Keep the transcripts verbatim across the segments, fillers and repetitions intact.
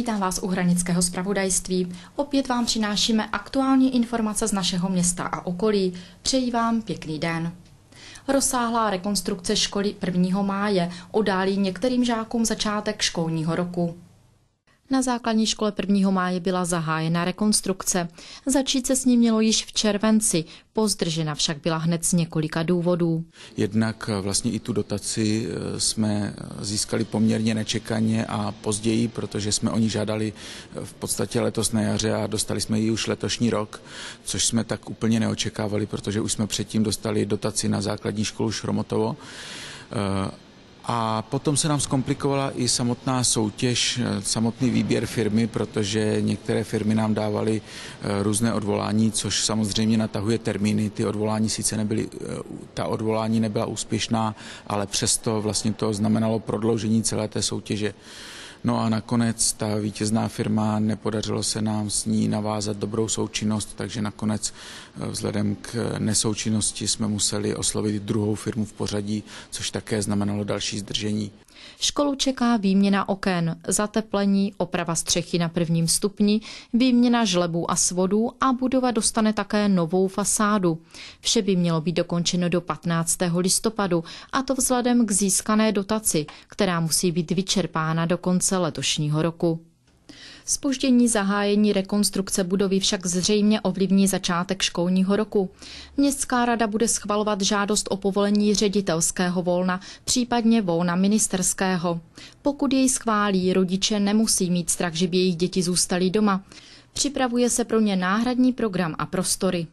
Vítám vás u Hranického zpravodajství. Opět vám přinášíme aktuální informace z našeho města a okolí. Přeji vám pěkný den. Rozsáhlá rekonstrukce školy prvního máje oddálí některým žákům začátek školního roku. Na základní škole prvního máje byla zahájena rekonstrukce. Začít se s ní mělo již v červenci, pozdržena však byla hned z několika důvodů. Jednak vlastně i tu dotaci jsme získali poměrně nečekaně a později, protože jsme o ní žádali v podstatě letos na jaře a dostali jsme ji už letošní rok, což jsme tak úplně neočekávali, protože už jsme předtím dostali dotaci na základní školu Šromotovo. A potom se nám zkomplikovala i samotná soutěž, samotný výběr firmy, protože některé firmy nám dávaly různé odvolání, což samozřejmě natahuje termíny. Ty odvolání sice nebyly, ta odvolání nebyla úspěšná, ale přesto vlastně to znamenalo prodloužení celé té soutěže. No a nakonec ta vítězná firma, nepodařilo se nám s ní navázat dobrou součinnost, takže nakonec vzhledem k nesoučinnosti jsme museli oslovit druhou firmu v pořadí, což také znamenalo další zdržení. Školu čeká výměna oken, zateplení, oprava střechy na prvním stupni, výměna žlebů a svodů a budova dostane také novou fasádu. Vše by mělo být dokončeno do patnáctého listopadu, a to vzhledem k získané dotaci, která musí být vyčerpána do konce letošního roku. Zpoždění zahájení rekonstrukce budovy však zřejmě ovlivní začátek školního roku. Městská rada bude schvalovat žádost o povolení ředitelského volna, případně volna ministerského. Pokud jej schválí, rodiče nemusí mít strach, že by jejich děti zůstaly doma. Připravuje se pro ně náhradní program a prostory.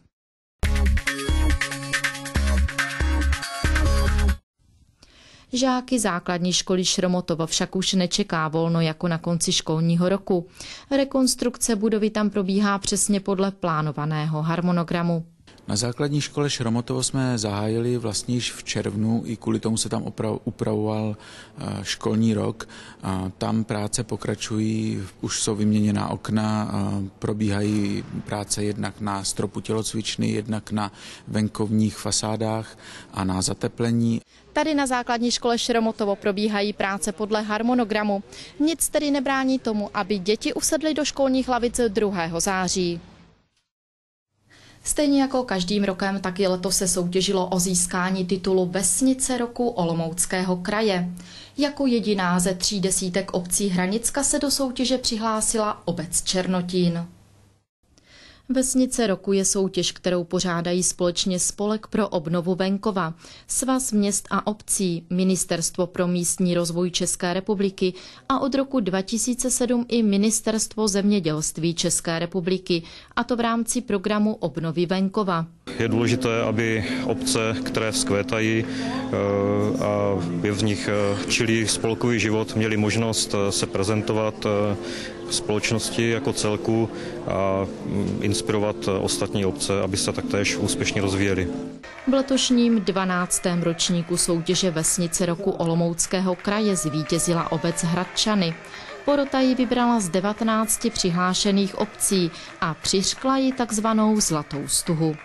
Žáky základní školy Šromotovo však už nečeká volno jako na konci školního roku. Rekonstrukce budovy tam probíhá přesně podle plánovaného harmonogramu. Na základní škole Šromotovo jsme zahájili vlastně již v červnu, i kvůli tomu se tam upravoval školní rok. Tam práce pokračují, už jsou vyměněná okna, probíhají práce jednak na stropu tělocvičny, jednak na venkovních fasádách a na zateplení. Tady na základní škole Šromotovo probíhají práce podle harmonogramu. Nic tedy nebrání tomu, aby děti usedly do školních lavic druhého září. Stejně jako každým rokem, tak i letos se soutěžilo o získání titulu Vesnice roku Olomouckého kraje. Jako jediná ze tří desítek obcí Hranicka se do soutěže přihlásila obec Černotín. Vesnice roku je soutěž, kterou pořádají společně Spolek pro obnovu venkova, Svaz měst a obcí, Ministerstvo pro místní rozvoj České republiky a od roku dva tisíce sedm i Ministerstvo zemědělství České republiky, a to v rámci programu obnovy venkova. Je důležité, aby obce, které vzkvétají a je v nich čilý spolkový život, měly možnost se prezentovat společnosti jako celku a inspirovat ostatní obce, aby se taktéž úspěšně rozvíjely. V letošním dvanáctém ročníku soutěže Vesnice roku Olomouckého kraje zvítězila obec Hradčany. Porota ji vybrala z devatenácti přihlášených obcí a přiřkla ji takzvanou zlatou stuhu.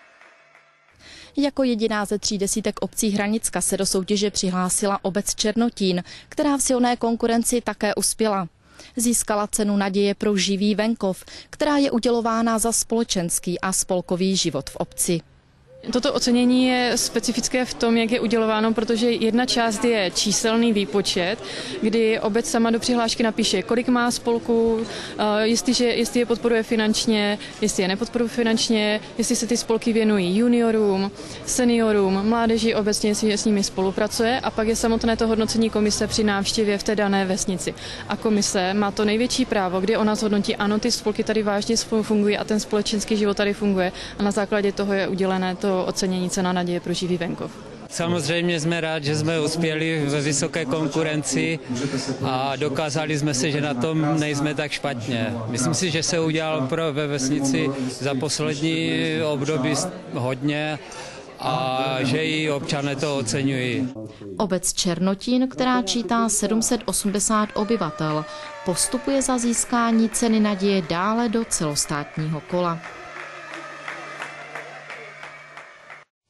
Jako jediná ze tří desítek obcí Hranicka se do soutěže přihlásila obec Černotín, která v silné konkurenci také uspěla. Získala cenu Naděje pro živý venkov, která je udělována za společenský a spolkový život v obci. Toto ocenění je specifické v tom, jak je udělováno, protože jedna část je číselný výpočet, kdy obec sama do přihlášky napíše, kolik má spolků, jestliže, jestli je podporuje finančně, jestli je nepodporuje finančně, jestli se ty spolky věnují juniorům, seniorům, mládeži, obecně jestli s nimi spolupracuje, a pak je samotné to hodnocení komise při návštěvě v té dané vesnici. A komise má to největší právo, kdy ona zhodnotí, ano, ty spolky tady vážně fungují a ten společenský život tady funguje, a na základě toho je udělené to ocenění Cena Naděje pro živý venkov. Samozřejmě jsme rádi, že jsme uspěli ve vysoké konkurenci a dokázali jsme se, že na tom nejsme tak špatně. Myslím si, že se udělal pro ve vesnici za poslední období hodně a že i občané to oceňují. Obec Černotín, která čítá sedm set osmdesát obyvatel, postupuje za získání Ceny Naděje dále do celostátního kola.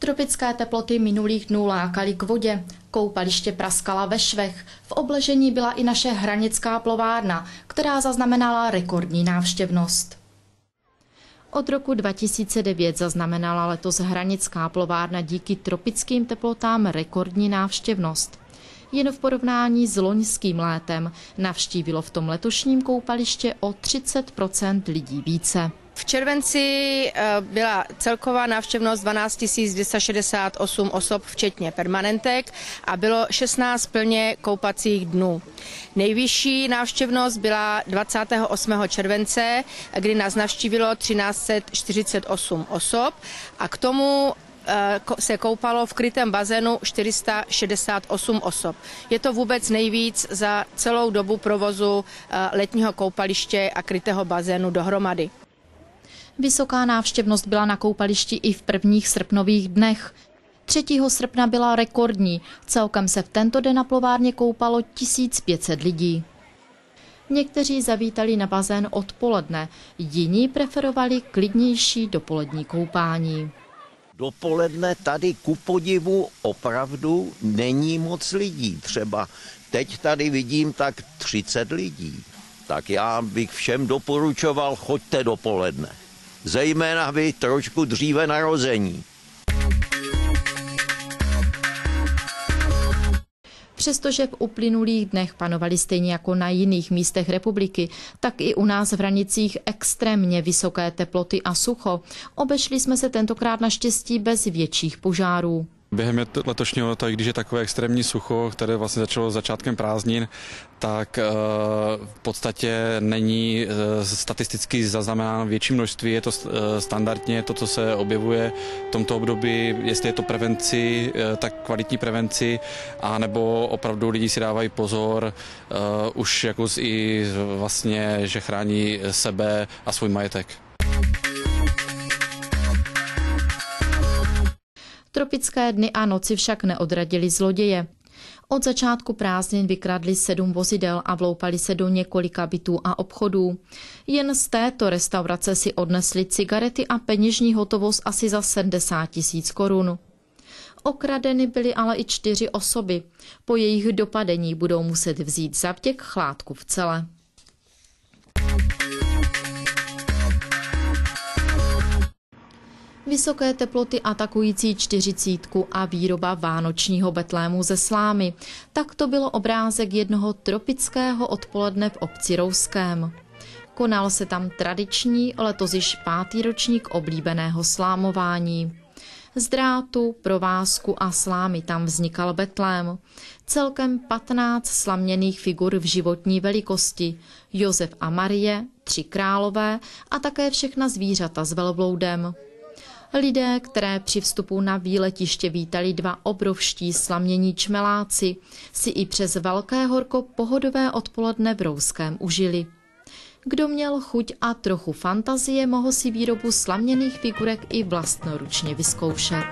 Tropické teploty minulých dnů lákaly k vodě. Koupaliště praskala ve švech. V obležení byla i naše hranická plovárna, která zaznamenala rekordní návštěvnost. Od roku dva tisíce devět zaznamenala letos hranická plovárna díky tropickým teplotám rekordní návštěvnost. Jen v porovnání s loňským létem navštívilo v tom letošním koupaliště o třicet procent lidí více. V červenci byla celková návštěvnost dvanáct tisíc dvě stě šedesát osm osob, včetně permanentek, a bylo šestnáct plně koupacích dnů. Nejvyšší návštěvnost byla dvacátého osmého července, kdy nás navštívilo třináct set čtyřicet osm osob a k tomu se koupalo v krytém bazénu čtyři sta šedesát osm osob. Je to vůbec nejvíc za celou dobu provozu letního koupaliště a krytého bazénu dohromady. Vysoká návštěvnost byla na koupališti i v prvních srpnových dnech. třetího srpna byla rekordní, celkem se v tento den na plovárně koupalo tisíc pět set lidí. Někteří zavítali na bazén odpoledne, jiní preferovali klidnější dopolední koupání. Dopoledne tady ku podivu opravdu není moc lidí. Třeba teď tady vidím tak třicet lidí. Tak já bych všem doporučoval, choďte dopoledne. Zejména vy trošku dříve narození. Přestože v uplynulých dnech panovaly stejně jako na jiných místech republiky, tak i u nás v Hranicích extrémně vysoké teploty a sucho. Obešli jsme se tentokrát naštěstí bez větších požárů. Během letošního léta, když je takové extrémní sucho, které vlastně začalo začátkem prázdnin, tak v podstatě není statisticky zaznamenáno větší množství. Je to standardně to, co se objevuje v tomto období, jestli je to prevenci, tak kvalitní prevenci, anebo opravdu lidi si dávají pozor, už jako i vlastně, že chrání sebe a svůj majetek. Tropické dny a noci však neodradili zloděje. Od začátku prázdnin vykradli sedm vozidel a vloupali se do několika bytů a obchodů. Jen z této restaurace si odnesli cigarety a peněžní hotovost asi za sedmdesát tisíc korun. Okradeny byly ale i čtyři osoby. Po jejich dopadení budou muset vzít zavděk chládku v cele. Vysoké teploty atakující čtyřicítku a výroba vánočního betlému ze slámy. Tak to bylo obrázek jednoho tropického odpoledne v obci Rouském. Konal se tam tradiční, letos již pátý ročník oblíbeného slámování. Z drátu, provázku a slámy tam vznikal betlém. Celkem patnáct slaměných figur v životní velikosti. Josef a Marie, tři králové a také všechna zvířata s velbloudem. Lidé, které při vstupu na výletiště vítali dva obrovští slamění čmeláci, si i přes velké horko pohodové odpoledne v Rouském užili. Kdo měl chuť a trochu fantazie, mohl si výrobu slaměných figurek i vlastnoručně vyzkoušet.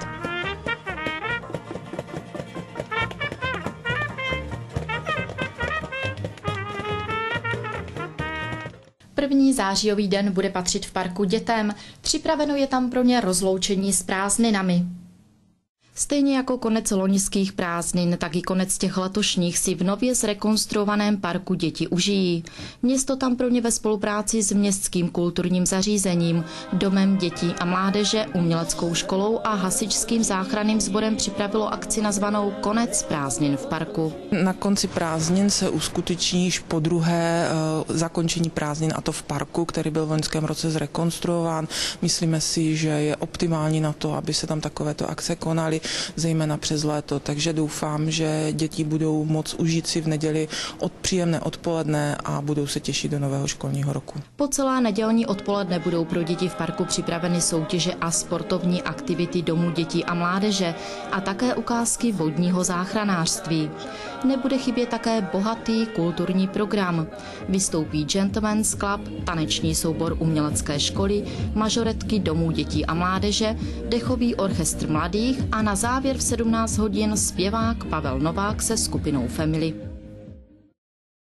První zářijový den bude patřit v parku dětem. Připraveno je tam pro ně rozloučení s prázdninami. Stejně jako konec loňských prázdnin, tak i konec těch letošních si v nově zrekonstruovaném parku děti užijí. Město tam pro ně ve spolupráci s městským kulturním zařízením, Domem dětí a mládeže, uměleckou školou a hasičským záchranným sborem připravilo akci nazvanou Konec prázdnin v parku. Na konci prázdnin se uskuteční již po druhé uh, zakončení prázdnin, a to v parku, který byl v loňském roce zrekonstruován. Myslíme si, že je optimální na to, aby se tam takovéto akce konaly, zejména přes léto, takže doufám, že děti budou moct užít si v neděli od příjemné odpoledne a budou se těšit do nového školního roku. Po celá nedělní odpoledne budou pro děti v parku připraveny soutěže a sportovní aktivity Domu dětí a mládeže a také ukázky vodního záchranářství. Nebude chybět také bohatý kulturní program. Vystoupí Gentleman's Club, taneční soubor umělecké školy, mažoretky Domů dětí a mládeže, dechový orchestr mladých a na závěr v sedmnáct hodin zpěvák Pavel Novák se skupinou Family.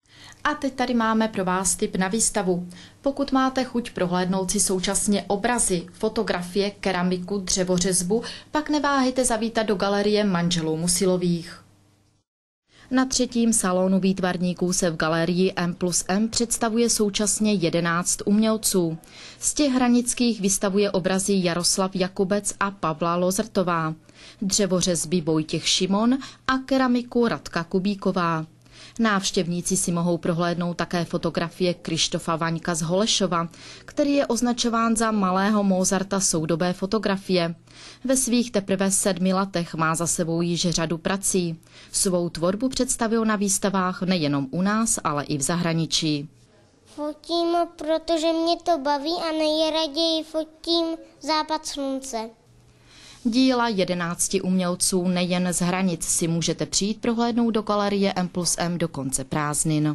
A teď tady máme pro vás tip na výstavu. Pokud máte chuť prohlédnout si současně obrazy, fotografie, keramiku, dřevořezbu, pak neváhejte zavítat do galerie manželů Musilových. Na třetím salonu výtvarníků se v galerii M plus M představuje současně jedenáct umělců. Z těch hranických vystavuje obrazy Jaroslav Jakubec a Pavla Lozrtová, dřevořezby Vojtěch Šimon a keramiku Radka Kubíková. Návštěvníci si mohou prohlédnout také fotografie Krištofa Vaňka z Holešova, který je označován za malého Mozarta soudobé fotografie. Ve svých teprve sedmi letech má za sebou již řadu prací. Svou tvorbu představil na výstavách nejenom u nás, ale i v zahraničí. Fotím, protože mě to baví a nejraději fotím západ slunce. Díla jedenácti umělců nejen z hranic si můžete přijít prohlédnout do galerie M plus M do konce prázdnin.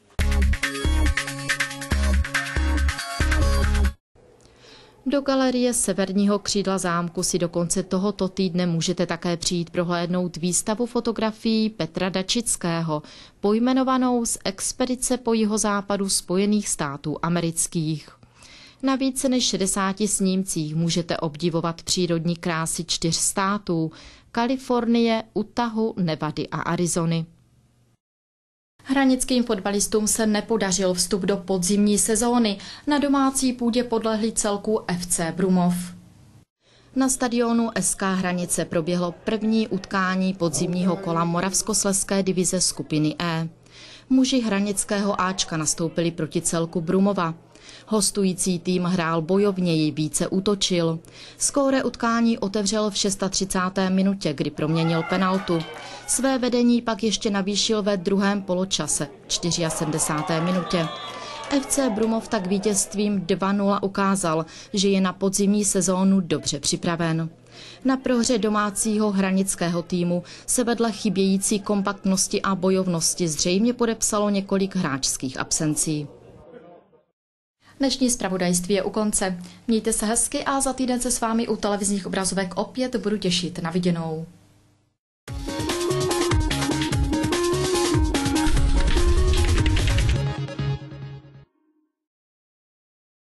Do galerie severního křídla zámku si do konce tohoto týdne můžete také přijít prohlédnout výstavu fotografií Petra Dačického, pojmenovanou Z expedice po jihozápadu Spojených států amerických. Na více než šedesáti snímcích můžete obdivovat přírodní krásy čtyř států – Kalifornie, Utahu, Nevady a Arizony. Hranickým fotbalistům se nepodařil vstup do podzimní sezóny. Na domácí půdě podlehli celku F C Brumov. Na stadionu S K Hranice proběhlo první utkání podzimního kola Moravskoslezské divize skupiny E. Muži hranického Ačka nastoupili proti celku Brumova. Hostující tým hrál bojovněji, více útočil. Skóre utkání otevřel v třicáté šesté minutě, kdy proměnil penaltu. Své vedení pak ještě navýšil ve druhém poločase, v sedmdesáté čtvrté minutě. F C Brumov tak vítězstvím dva nula ukázal, že je na podzimní sezónu dobře připraven. Na prohře domácího hranického týmu se vedle chybějící kompaktnosti a bojovnosti zřejmě podepsalo několik hráčských absencí. Dnešní zpravodajství je u konce. Mějte se hezky a za týden se s vámi u televizních obrazovek opět budu těšit. Na viděnou.